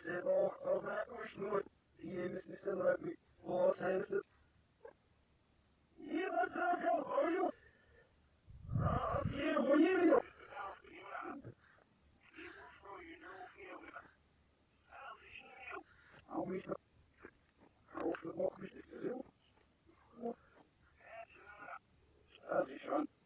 zit ook al bij snoer. Hier is niet zo leuk. Voor zijn ze. Hier was er veel hoor. Hier hoor je joh. Hou mich noch auf, noch mich nicht zu sehen. Das ist schon.